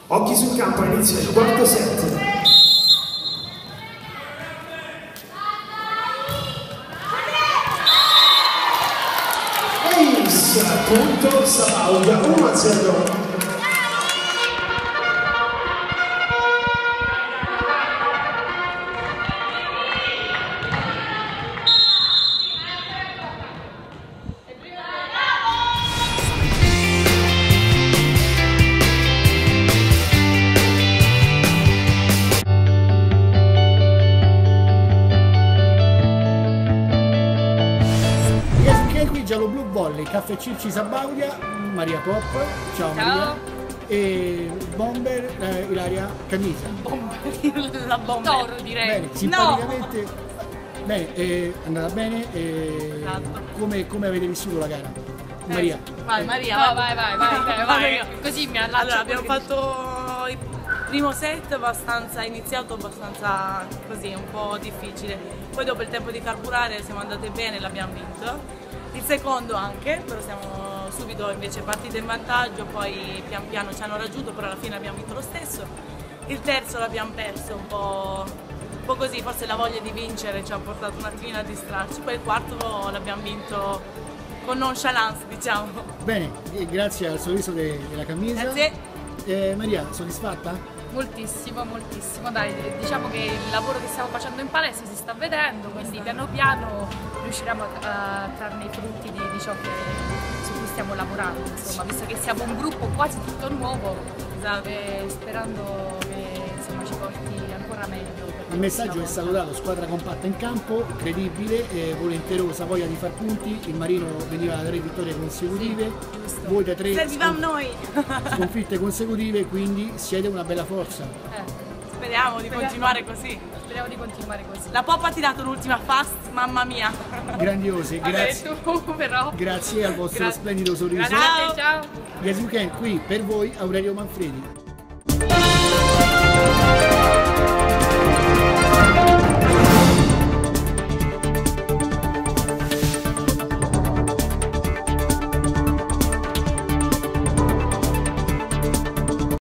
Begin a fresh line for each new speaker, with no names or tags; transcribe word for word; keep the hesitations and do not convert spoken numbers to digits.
Occhi sul campo, inizio il quarto set. Ace, punto Sabaudia, uno a zero.
Giallo Blu Volley, Caffè Circi Sabaudia, Maria Pop, ciao, ciao Maria, e Bomber, eh, Ilaria Camisa.
Bomber, la Bomber. Toro direi.
Bene, simpaticamente, no. Bene, è andata bene, e esatto. come, come avete vissuto la gara?
Eh,
Maria.
Vai Maria, vai, vai, vai, vai, vai, vai, vai. Così mi allaccio. Allora, abbiamo fatto il primo set abbastanza, iniziato abbastanza così, un po' difficile. Poi dopo il tempo di carburare siamo andate bene e l'abbiamo vinto. Il secondo anche, però siamo subito invece partiti in vantaggio, poi pian piano ci hanno raggiunto, però alla fine abbiamo vinto lo stesso. Il terzo l'abbiamo perso un po', un po' così, forse la voglia di vincere ci ha portato un attimino a distrarci, poi il quarto l'abbiamo vinto con nonchalance, diciamo.
Bene, grazie al sorriso de della Camisa.
Grazie.
Eh, Maria, soddisfatta?
Moltissimo, moltissimo, dai, diciamo che il lavoro che stiamo facendo in palestra si sta vedendo, quindi piano piano riusciremo a, a trarne i frutti di, di ciò che, su cui stiamo lavorando, insomma, visto che siamo un gruppo quasi tutto nuovo, esatto. E sperando che insomma, ci porti ancora meglio.
Il messaggio è stato dato: squadra compatta in campo, credibile, eh, volenterosa, voglia di far punti. Il Marino veniva da tre vittorie consecutive, sì, voi da tre
scon noi.
sconfitte consecutive, quindi siete una bella forza.
Eh, speriamo di speriamo, continuare così.
Speriamo di continuare così.
La Pop ha tirato l'ultima fast, mamma mia.
Grandiose, grazie.
Vabbè, tu, però.
Grazie al vostro grazie. splendido sorriso.
Ciao, ciao.
Yes You Can, qui per voi Aurelio Manfredi.